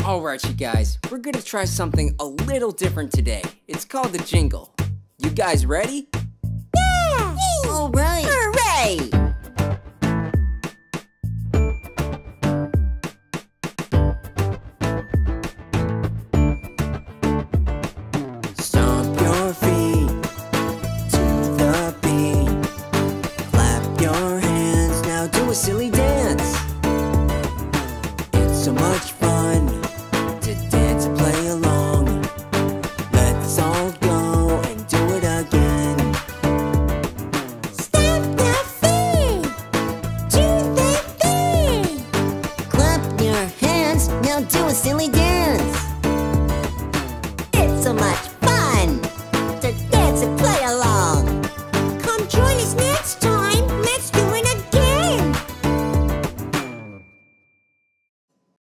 Alright, you guys, we're gonna try something a little different today. It's called the Jingle. You guys ready? Yeah! Alright! Hooray! Stomp your feet to the beat. Clap your hands, now do a silly dance. It's so much fun to dance and play along. Let's all go and do it again. Stamp your feet to the beat. Clap your hands, now do a silly dance.